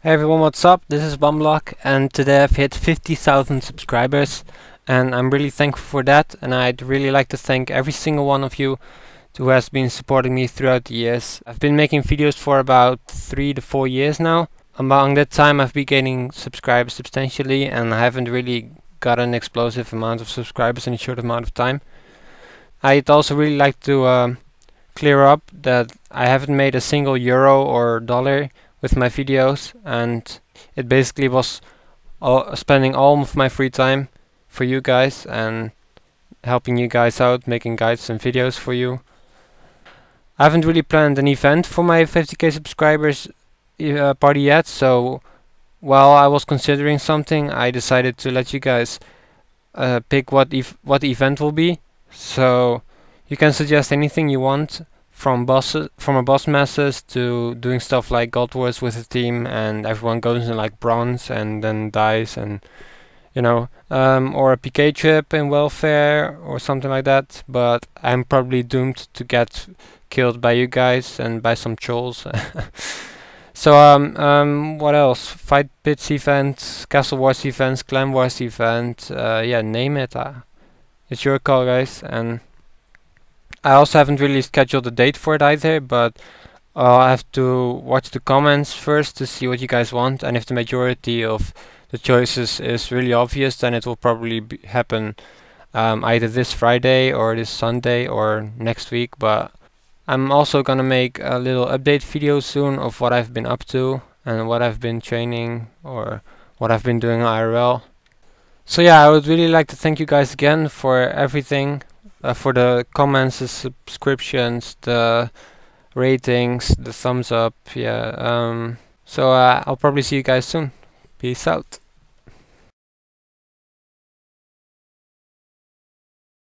Hey everyone, what's up? This is Bonbloc, and today I've hit 50,000 subscribers, and I'm really thankful for that. And I'd really like to thank every single one of you who has been supporting me throughout the years. I've been making videos for about 3 to 4 years now. Among that time, I've been gaining subscribers substantially, and I haven't really got an explosive amount of subscribers in a short amount of time. I'd also really like to clear up that I haven't made a single euro or dollar with my videos, and it basically was spending all of my free time for you guys and helping you guys out, making guides and videos for you. I haven't really planned an event for my 50k subscribers party yet, so while I was considering something, I decided to let you guys pick what the event will be. So you can suggest anything you want, from a boss masses to doing stuff like gold wars with a team and everyone goes in like bronze and then dies, and or a PK trip in welfare or something like that. But I'm probably doomed to get killed by you guys and by some trolls. So what else? Fight pits events, castle wars events, clan wars event, yeah, name it. It's your call, guys. And I also haven't really scheduled a date for it either, but I have to watch the comments first to see what you guys want, and if the majority of the choices is really obvious, then it will probably happen either this Friday or this Sunday or next week. But I'm also gonna make a little update video soon of what I've been up to and what I've been training or what I've been doing IRL. So yeah, I would really like to thank you guys again for everything. For the comments, the subscriptions, the ratings, the thumbs up, yeah. So I'll probably see you guys soon. Peace out.